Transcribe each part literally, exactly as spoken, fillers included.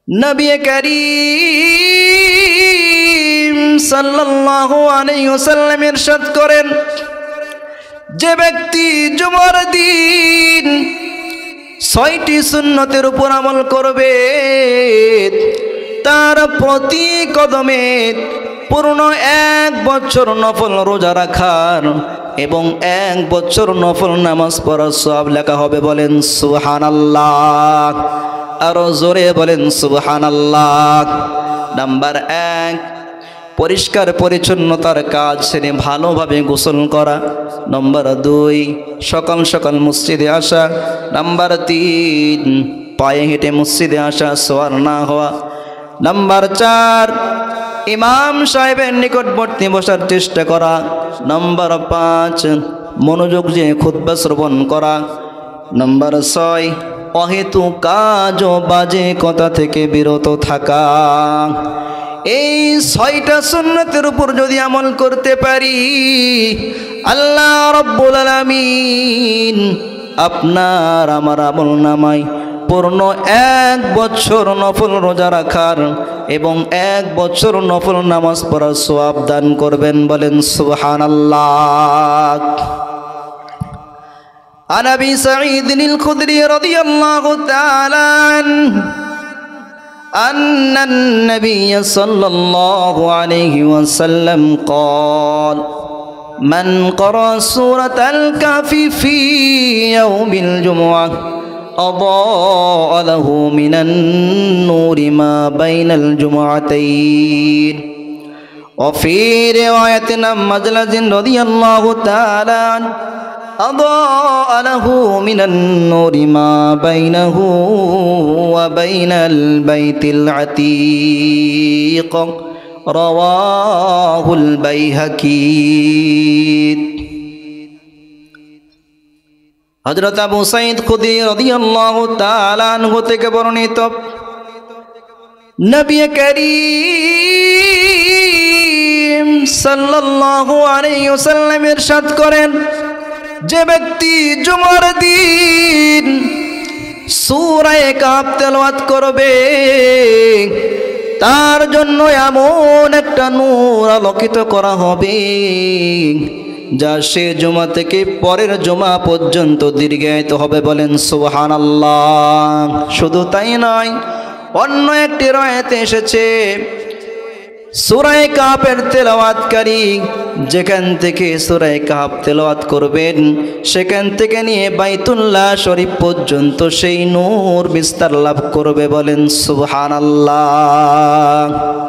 নবী করিম সাল্লাল্লাহু আলাইহি ওয়াসাল্লাম ইরশাদ করেন, যে ব্যক্তি জুমার দিন ছয়টি সুন্নতের উপর আমল করবে তার প্রতি কদমে পূর্ণ এক বছর নফল রোজা রাখার এবং এক বছর নফল নামাজ পড়ার সওয়াব লেখা হবে। বলেন সুবহানাল্লাহ, আরো জোরে বলেন সুবহানাল্লাহ। নাম্বার এক, পরিষ্কার পরিচ্ছন্নতার কাজ সেরে ভালোভাবে গোসল করা। নম্বর দুই, সকাল সকাল মসজিদে আসা। নাম্বার তিন, পায়ে হেঁটে মসজিদে আসা, সোয়ার না হওয়া। নাম্বার চার, ইমাম সাহেবের নিকটবর্তী বসার চেষ্টা করা। নাম্বার পাঁচ, মনোযোগ দিয়ে খুতবা শ্রবণ করা। নাম্বার ছয়, অহেতু কাজ ও বাজে কথা থেকে বিরত থাকা। এই ছয়টা সুন্নতের উপর যদি আমল করতে পারি, আল্লাহ রাব্বুল আলামিন আপনার আমার আমল নামায় পূর্ণ এক বছর নফল রোজা রাখার এবং এক বছর নফল নামাজ পড়ার সওয়াব দান করবেন। বলেন সুবহানাল্লাহ। عن أبي سعيد الخدري رضي الله تعالى عنه أن النبي صلى الله عليه وسلم قال من قرأ سورة الكهف في يوم الجمعة أضاء له من النور ما بين الجمعتين. وفي رواية مجلس رضي الله تعالى عنه أضاء له من النور ما بينه وبين البيت العتيق. رواه البيهقي. হযরত আবু সাঈদ খুদরি রাদিয়াল্লাহু তাআলা আনহু থেকে বর্ণিত, নবী করিম সাল্লাল্লাহু আলাইহি ওয়াসাল্লাম ইরশাদ করেন, যে ব্যক্তি জুমার দিন সূরা কাহফ তেলাওয়াত করবে তার জন্য এমন একটা নূর আলোকিত করা হবে যা সে জুমা থেকে পরের জুমা পর্যন্ত দীর্ঘায়িত হবে। বলেন সুবহানাল্লাহ। শুধু তাই নয়, অন্য একটি রায়াতে এসেছে সূরা কাহফের তেলাওয়াতকারী যেখান থেকে সূরা কাহফ তেলাওয়াত করবেন সেখান থেকে নিয়ে বাইতুল্লাহ শরীফ পর্যন্ত সেই নূর বিস্তার লাভ করবে। বলেন সুবহানাল্লাহ।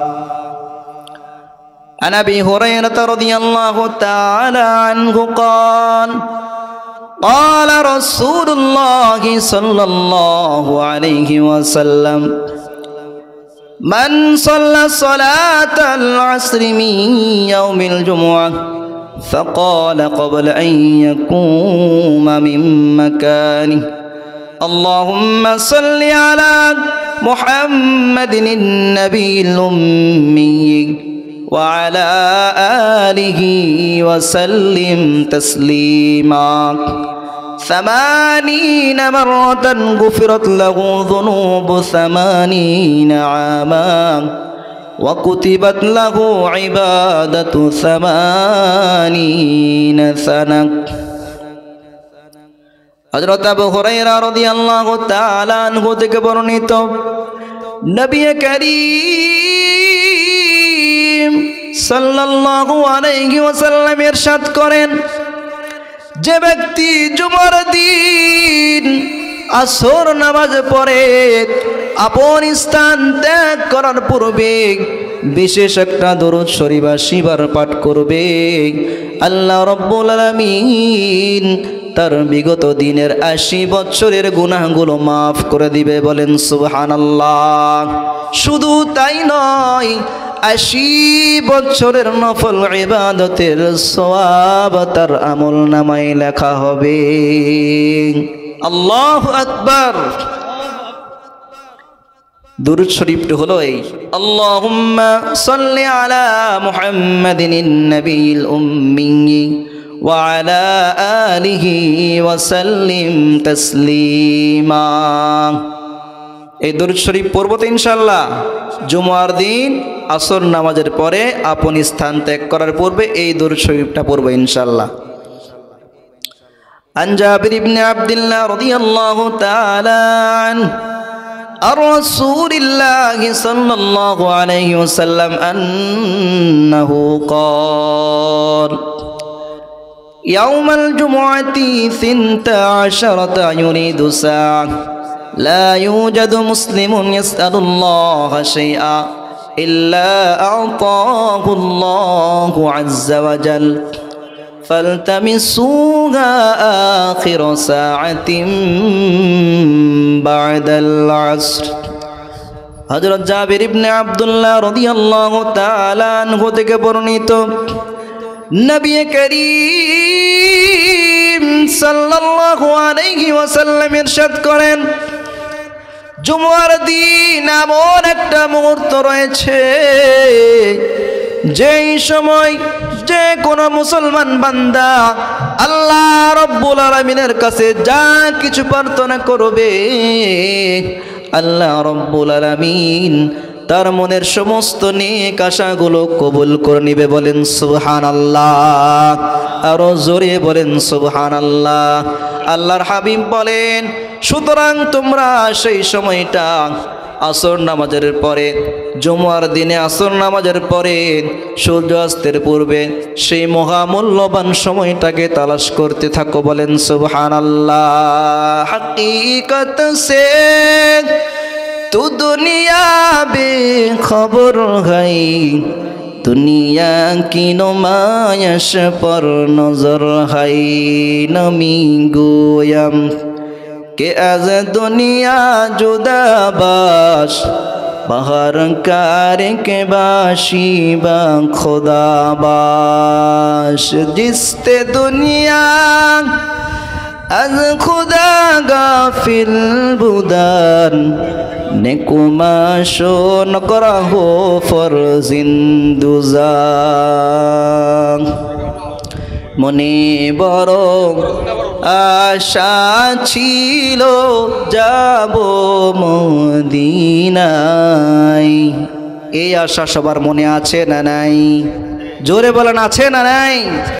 عن أبي هريرة رضي الله تعالى عنه قال قال رسول الله صلى الله عليه وسلم من صلى صلاة العصر من يوم الجمعة فقال قبل أن يقوم من مكانه اللهم صل على محمد النبي الأمي وعلى آله وسلم تسليما ثمانين مرة غفرت له ذنوب ثمانين عاما وكتبت له عبادة ثمانين سنة. হযরত আবু হুরায়রা রাদিয়াল্লাহু তাআলা আনহু থেকে বর্ণিত, নবী করিম সাল্লাল্লাহু আলাইহি ওয়াসাল্লাম ইরশাদ করেন, যে ব্যক্তি জুমার দিন আসর নামাজ পড়ে আপন স্থান ত্যাগ করার পূর্বে বিশেষ একটা দরুদ শরীফ আশি বার পাঠ করবে, আল্লাহ রাব্বুল আলামিন তার বিগত দিনের আশি বছরের গুনাহগুলো মাফ করে দিবে। বলেন সুবহানাল্লাহ। শুধু তাই নয়, আশি বছরের নফল ইবাদতের সওয়াব তার আমল নামায় লেখা হবে। আল্লাহু আকবার। দুরূদ শরীফটি হলো এই, আল্লাহুম্মা সাল্লি আলা মুহাম্মাদিন নবিয়িল উম্মি ওয়া আলা আলিহি ওয়া সাল্লিম তাসলিমা। এই দরুদ শরীফ পড়ব তো ইনশাআল্লাহ। জুমার দিন আসর নামাজের পরে আপন স্থান ত্যাগ করার পূর্বে এই দরুদ শরীফটা পড়ব ইনশাআল্লাহ। عن جابر بن عبد الله رضي الله تعالى عنه عن رسول الله صلى الله عليه وسلم أنه قال يوم الجمعة ثنت عشرة يريد ساعة لا يوجد مسلم يسأل الله شيئا إلا أعطاه الله عز وجل فالتمسوها آخر ساعة بعد العصر। হযরত জাবির ইবনে আব্দুল্লাহ রাদিয়াল্লাহু তাআলা আনহু থেকে বর্ণিত, নবী করিম সাল্লাল্লাহু আলাইহি ওয়াসাল্লাম ইরশাদ করেন, জুমার দিন এমন একটা মুহূর্ত রয়েছে যেই সময় যে কোনো মুসলমান বান্দা আল্লাহ রাব্বুল আলামিনের কাছে যা কিছু প্রার্থনা করবে আল্লাহ রাব্বুল আলামিন তার মনের সমস্ত নেক আশাগুলো কবুল করে নেবে। বলেন সুবহানাল্লাহ, আরো জোরে বলেন সুবহানাল্লাহ। আল্লাহর হাবিব বলেন, সুতরাং তোমরা সেই সময়টা আসর নামাজের পরে, জুমার দিনে আসর নামাজের পরে সূর্যাস্তের পূর্বে সেই মহামূল্যবান সময়টাকে তালাশ করতে থাকো। বলেন সুবহানাল্লাহ। হাকিকত সে তু দুনিয়া বে খবর হাই, দুনিয়া কি নমায়শ পর নজর হাই, নমি গোয়াম কে আজ দুনিয়া জুদাবাস বাহার কারে কে বাসি বা খোদাবাস, জিসতে দুনিয়া আজ খুদা গাফিল বুদান নেকুমাশন করা হো ফর জিন্দুজান। মনে বড় আশা ছিল যাব মদিনায়, এই আশা সবার মনে আছে না নাই? জোরে বলেন আছে না নাই?